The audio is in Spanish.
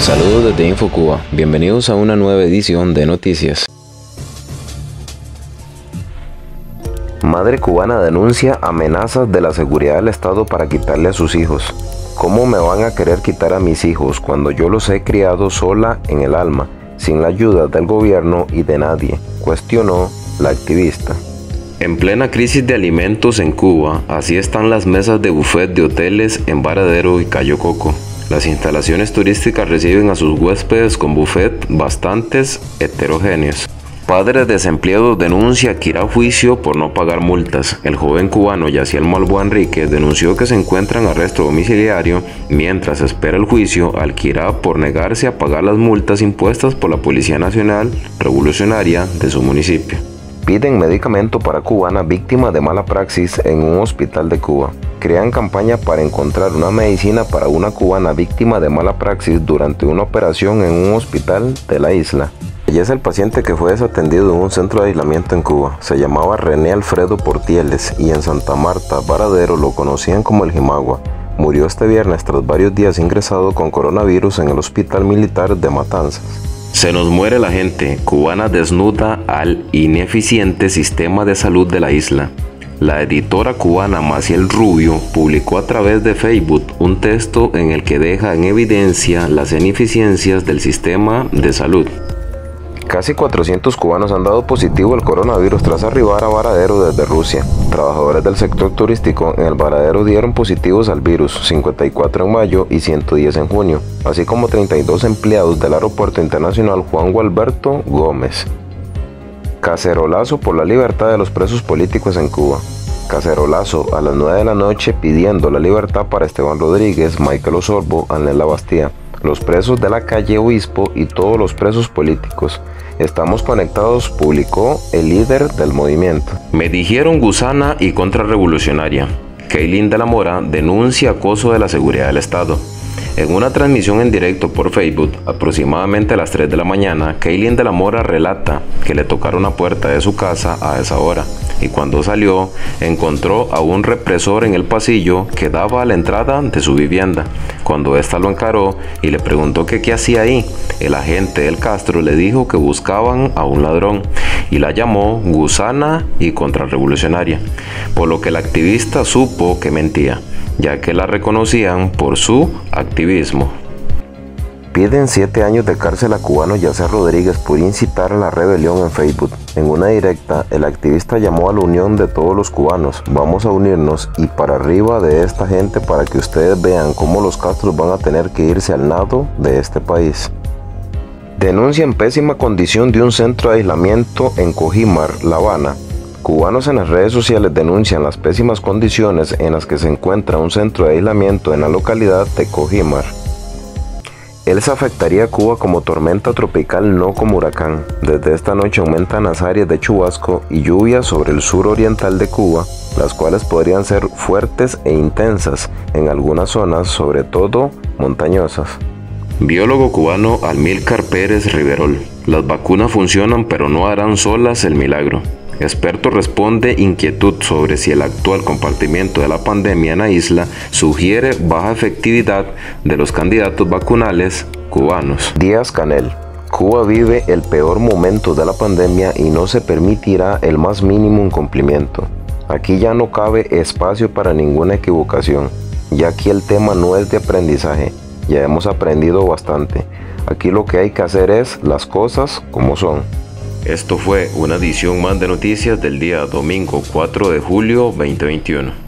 Saludos desde InfoCuba, bienvenidos a una nueva edición de Noticias. Madre cubana denuncia amenazas de la seguridad del Estado para quitarle a sus hijos. ¿Cómo me van a querer quitar a mis hijos cuando yo los he criado sola en el alma, sin la ayuda del gobierno y de nadie?, cuestionó la activista. En plena crisis de alimentos en Cuba, así están las mesas de buffet de hoteles en Varadero y Cayo Coco. Las instalaciones turísticas reciben a sus huéspedes con buffet bastantes heterogéneos. Padre desempleado denuncia que irá a juicio por no pagar multas. El joven cubano Yaciel Malboa Enríquez denunció que se encuentra en arresto domiciliario mientras espera el juicio al que irá por negarse a pagar las multas impuestas por la Policía Nacional Revolucionaria de su municipio. Piden medicamento para cubana víctima de mala praxis en un hospital de Cuba. Crean campaña para encontrar una medicina para una cubana víctima de mala praxis durante una operación en un hospital de la isla. Ella es el paciente que fue desatendido en un centro de aislamiento en Cuba. Se llamaba René Alfredo Portieles y en Santa Marta, Varadero, lo conocían como el Jimagua. Murió este viernes tras varios días ingresado con coronavirus en el Hospital Militar de Matanzas. Se nos muere la gente. Cubana desnuda al ineficiente sistema de salud de la isla. La editora cubana Maciel Rubio publicó a través de Facebook un texto en el que deja en evidencia las ineficiencias del sistema de salud. Casi 400 cubanos han dado positivo al coronavirus tras arribar a Varadero desde Rusia. Trabajadores del sector turístico en el Varadero dieron positivos al virus, 54 en mayo y 110 en junio, así como 32 empleados del Aeropuerto Internacional Juan Gualberto Gómez. Cacerolazo por la libertad de los presos políticos en Cuba. Cacerolazo a las 9 de la noche pidiendo la libertad para Esteban Rodríguez, Michael Osorbo, Anel Labastía, los presos de la calle Obispo y todos los presos políticos. Estamos conectados, publicó el líder del movimiento. Me dijeron gusana y contrarrevolucionaria. Keilin de la Mora denuncia acoso de la seguridad del Estado. En una transmisión en directo por Facebook, aproximadamente a las 3 de la mañana, Keilin de la Mora relata que le tocaron la puerta de su casa a esa hora y cuando salió encontró a un represor en el pasillo que daba a la entrada de su vivienda. Cuando ésta lo encaró y le preguntó que qué hacía ahí, el agente del Castro le dijo que buscaban a un ladrón y la llamó gusana y contrarrevolucionaria, por lo que el activista supo que mentía, ya que la reconocían por su activismo. Piden 7 años de cárcel a cubano Yacer Rodríguez por incitar a la rebelión en Facebook. En una directa, el activista llamó a la unión de todos los cubanos. Vamos a unirnos y para arriba de esta gente para que ustedes vean cómo los Castros van a tener que irse al nado de este país. Denuncian pésima condición de un centro de aislamiento en Cojimar, La Habana. Cubanos en las redes sociales denuncian las pésimas condiciones en las que se encuentra un centro de aislamiento en la localidad de Cojimar. Elsa afectaría a Cuba como tormenta tropical, no como huracán. Desde esta noche aumentan las áreas de chubasco y lluvia sobre el sur oriental de Cuba, las cuales podrían ser fuertes e intensas en algunas zonas, sobre todo montañosas. Biólogo cubano Amílcar Pérez Riverol. Las vacunas funcionan pero no harán solas el milagro. Experto responde inquietud sobre si el actual compartimiento de la pandemia en la isla sugiere baja efectividad de los candidatos vacunales cubanos. Díaz Canel. Cuba vive el peor momento de la pandemia y no se permitirá el más mínimo incumplimiento. Aquí ya no cabe espacio para ninguna equivocación, ya aquí el tema no es de aprendizaje, ya hemos aprendido bastante. Aquí lo que hay que hacer es las cosas como son. Esto fue una edición más de noticias del día domingo 4 de julio 2021.